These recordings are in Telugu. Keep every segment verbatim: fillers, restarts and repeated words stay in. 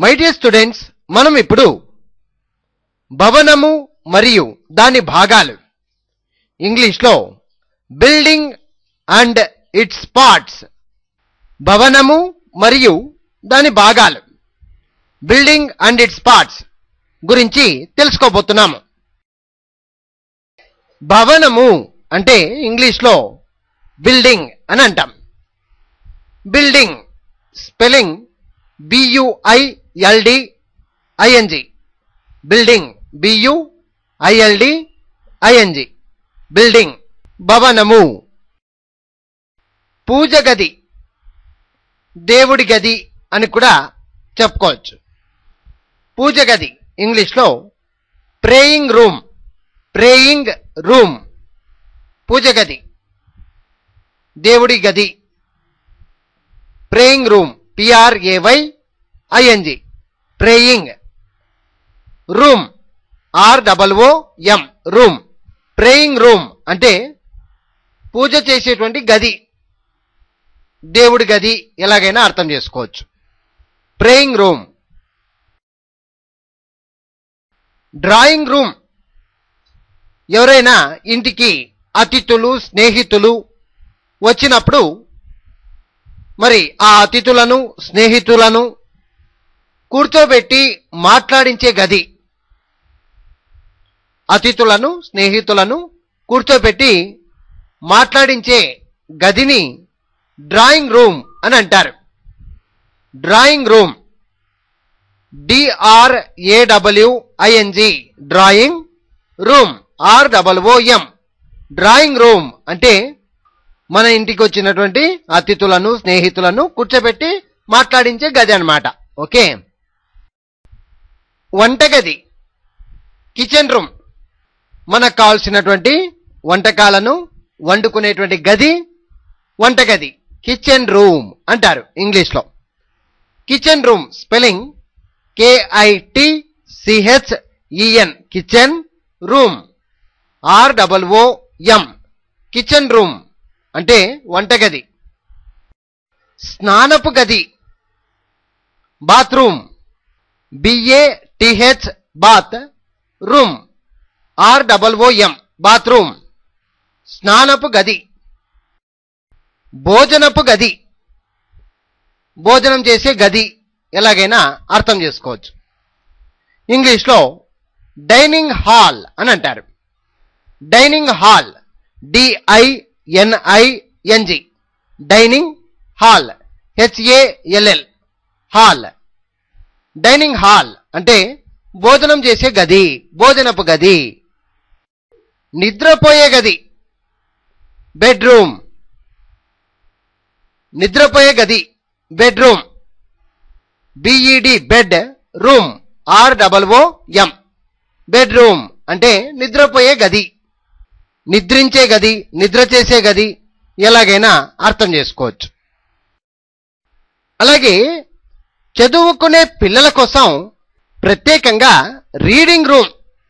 మై డియర్ స్టూడెంట్స్, మనం ఇప్పుడు భవనము మరియు దాని భాగాలు, ఇంగ్లీష్లో బిల్డింగ్ అండ్ ఇట్స్ పార్ట్స్, భవనము మరియు దాని భాగాలు, బిల్డింగ్ అండ్ ఇట్స్ పార్ట్స్ గురించి తెలుసుకోబోతున్నాము. భవనము అంటే ఇంగ్లీష్లో బిల్డింగ్ అని అంటాం. Building spelling B U I L D I N G, building B U I L D I N G, building. భవనము. పూజ గది, దేవుడి గది అని కూడా చెప్పుకోవచ్చు. పూజ గది ఇంగ్లీష్లో ప్రేయింగ్ రూమ్, ప్రేయింగ్ రూమ్, పూజ గది, దేవుడి గది, praying room, P R A Y I N G, praying. Room, R double O M, room. Praying room అంటే పూజ చేసేటువంటి గది, దేవుడి గది, ఎలాగైనా అర్థం చేసుకోవచ్చు. Praying room. డ్రాయింగ్ రూమ్, ఎవరైనా ఇంటికి అతిథులు స్నేహితులు వచ్చినప్పుడు మరి ఆ అతిథులను స్నేహితులను కూర్చోబెట్టి మాట్లాడించే గది, అతిథులను స్నేహితులను కూర్చోబెట్టి మాట్లాడించే గదిని డ్రాయింగ్ రూమ్ అని అంటారు. Drawing room, డిఆర్ఏడబ్ల్యూఐఎన్జి, drawing room, R double OM. Drawing room అంటే మన ఇంటికి వచ్చినటువంటి అతిథులను స్నేహితులను కూర్చోబెట్టి మాట్లాడించే గది అన్నమాట. ఓకే. వంటగది, కిచెన్ రూమ్, మనకు కావాల్సినటువంటి వంటకాలను వండుకునేటువంటి గది వంటగది, కిచెన్ రూమ్ అంటారు ఇంగ్లీష్లో. Kitchen room spelling కేఐటిసిహెచ్ఈఎన్, kitchen room, R double O ఎం, కిచెన్ రూమ్ అంటే వంటగది. స్నానపు గది, bathroom, బిఏటిహెచ్, bath, room, R double O ఎం, బాత్రూమ్, స్నానపు గది. భోజనపు గది, భోజనం చేసే గది, ఎలాగైనా అర్థం చేసుకోవచ్చు. ఇంగ్లీష్లో డైనింగ్ హాల్ అని అంటారు. Dining hall, D I N I N G, dining hall, H A L L, hall. Dining hall అంటే భోజనం చేసే గది, భోజనపు గది. నిద్రపోయే గది, బెడ్రూమ్, నిద్రపోయే గది, bedroom, B E D, bed, room, R double O M, bedroom అంటే నిద్రపోయే గది, నిద్రించే గది, నిద్ర చేసే గది, ఎలాగైనా అర్థం చేసుకోవచ్చు. అలాగే చదువుకునే పిల్లల కోసం ప్రత్యేకంగా reading room,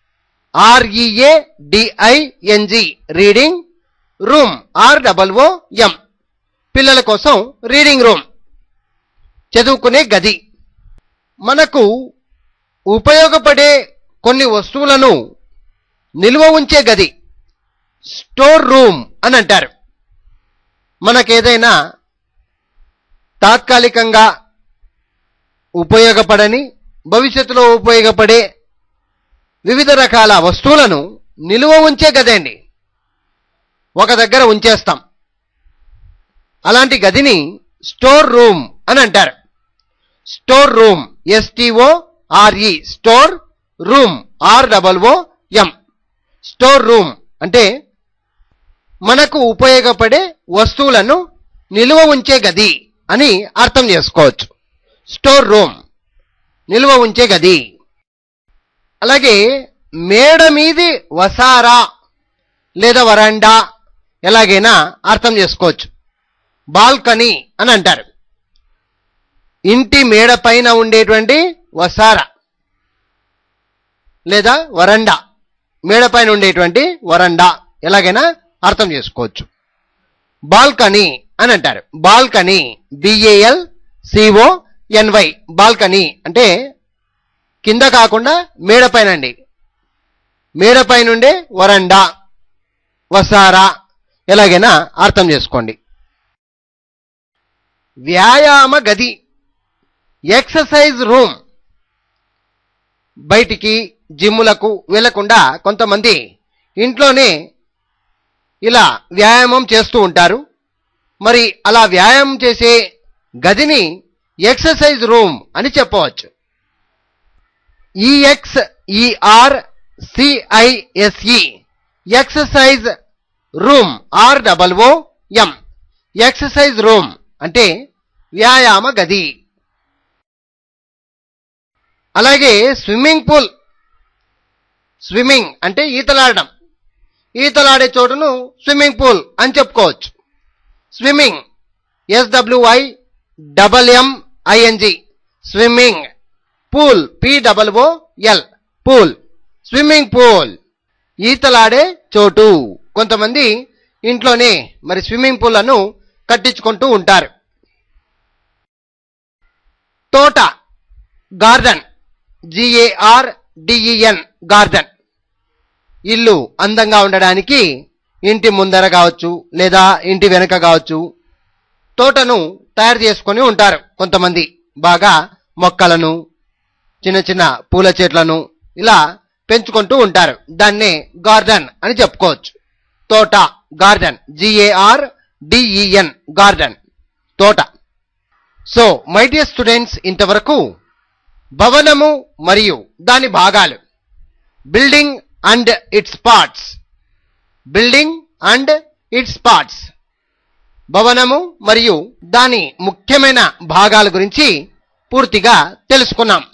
ఆర్ఈఏడిఐఎన్జి, reading room, R double O ఎం, పిల్లల కోసం రీడింగ్ రూమ్, చదువుకునే గది. మనకు ఉపయోగపడే కొన్ని వస్తువులను నిల్వ ఉంచే గది, స్టోర్ రూమ్ అని అంటారు. మనకేదైనా తాత్కాలికంగా ఉపయోగపడని భవిష్యత్తులో ఉపయోగపడే వివిధ రకాల వస్తువులను నిల్వ ఉంచే గది అండి. ఒక దగ్గర ఉంచేస్తాం, అలాంటి గదిని స్టోర్ రూమ్ అని అంటారు. Store room, S T O R E, store room, R double O M, store room అంటే మనకు ఉపయోగపడే వస్తువులను నిల్వ ఉంచే గది అని అర్థం చేసుకోవచ్చు. స్టోర్ రూమ్, నిల్వ ఉంచే గది. అలాగే మేడ మీది వసారా లేదా వరండా, ఎలాగైనా అర్థం చేసుకోవచ్చు. బాల్కనీ అని అంటారు. ఇంటి మేడ పైన ఉండేటువంటి వసారా లేదా వరండా, మేడ పైన ఉండేటువంటి వరండా, ఎలాగైనా అర్థం చేసుకోవచ్చు. బాల్కనీ అని అంటారు. Balcony, B A L C O N Y balcony అంటే కింద కాకుండా మేడ పైన అండి. మేడ పైనుండే వరండా, వసారా ఎలాగైనా అర్థం చేసుకోండి. వ్యాయామ గది ఎక్సర్సైజ్ రూమ్. బయటికి జిమ్ములకు వెళ్లకుండా కొంతమంది ఇంట్లోనే ఇలా వ్యాయామం చేస్తూ ఉంటారు. మరి అలా వ్యాయామం చేసే గదిని ఎక్సర్సైజ్ రూమ్ అని చెప్పవచ్చు. E X E R C I S E exercise room R double O M exercise room అంటే వ్యాయామ గది. అలాగే స్విమ్మింగ్ పూల్. స్విమ్మింగ్ అంటే ఈతలాడడం. ఈతలాడే చోటును స్విమ్మింగ్ పూల్ అని చెప్పుకోవచ్చు. Swimming S W I double M I N G swimming. Pool P double O L pool swimming pool ఈతలాడే చోటు. కొంతమంది ఇంట్లోనే మరి స్విమ్మింగ్ పూల్లను కట్టించుకుంటూ ఉంటారు. తోట గార్డెన్ జిఏఆర్ డిఈఎన్ గార్డెన్. ఇల్లు అందంగా ఉండడానికి ఇంటి ముందర కావచ్చు లేదా ఇంటి వెనక కావచ్చు తోటను తయారు చేసుకొని ఉంటారు. కొంతమంది బాగా మొక్కలను చిన్న చిన్న పూల చెట్లను ఇలా పెంచుకుంటూ ఉంటారు. దాన్నే గార్డెన్ అని చెప్పుకోవచ్చు. తోట గార్డెన్ జిఏఆర్ డిఈఎన్ గార్డెన్ తోట. సో మై డియర్ స్టూడెంట్స్, ఇంతవరకు భవనము మరియు దాని భాగాలు, building and its parts, building and its parts భవనము మరియు దాని ముఖ్యమైన భాగాల గురించి పూర్తిగా తెలుసుకున్నాం.